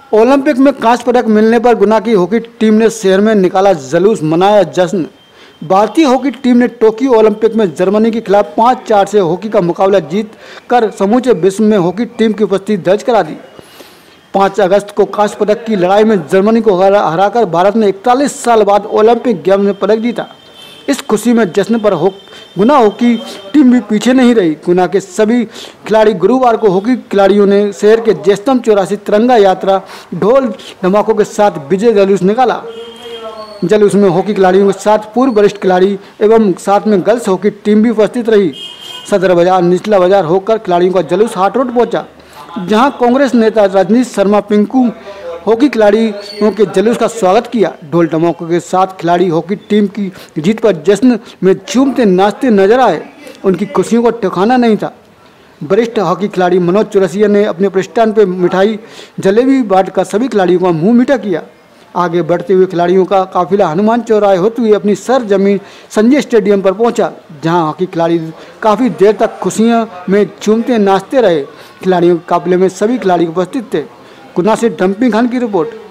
Olympic में कांस्य पदक मिलने पर गुना की हॉकी टीम ने शहर में निकाला जुलूस, मनाया जश्न। भारतीय हॉकी टीम ने टोक्यो ओलंपिक में जर्मनी के खिलाफ 5-4 से हॉकी का मुकाबला जीत कर समूचे विश्व में हॉकी टीम की उपस्थिति दर्ज करा दी। 5 अगस्त को कांस्य पदक की लड़ाई में जर्मनी को हराकर भारत ने 41 साल बाद ओलंपिक गेम में पदक जीता। इस खुशी में जश्न पर गुना हॉकी टीम भी पीछे नहीं रही। गुना के सभी खिलाड़ी गुरुवार को हॉकी खिलाड़ियों ने शहर के जैस्तम चौराहे से तिरंगा यात्रा, ढोल धमाकों के साथ विजय जुलूस निकाला। जुलूस में हॉकी खिलाड़ियों के साथ पूर्व वरिष्ठ खिलाड़ी एवं साथ में गर्ल्स हॉकी टीम भी उपस्थित रही। सदर बाजार, निचला बाजार होकर खिलाड़ियों का जुलूस हाट रोड पहुंचा, जहां कांग्रेस नेता रजनीश शर्मा पिंकू हॉकी खिलाड़ियों के जुलूस का स्वागत किया। ढोल धमाकों के साथ खिलाड़ी हॉकी टीम की जीत पर जश्न में झूमते नाचते नजर आए। उनकी खुशियों को ठिकाना नहीं था। वरिष्ठ हॉकी खिलाड़ी मनोज चौरसिया ने अपने प्रतिष्ठान पर मिठाई जलेबी बांटकर सभी खिलाड़ियों का मुंह मीठा किया। आगे बढ़ते हुए खिलाड़ियों का काफिला हनुमान चौराहे होते हुए अपनी सरजमीन संजय स्टेडियम पर पहुंचा, जहां हॉकी खिलाड़ी काफ़ी देर तक खुशियों में झूमते नाचते रहे। खिलाड़ियों के काफिले में सभी खिलाड़ी उपस्थित थे। गुना से डंपिंग खान की रिपोर्ट।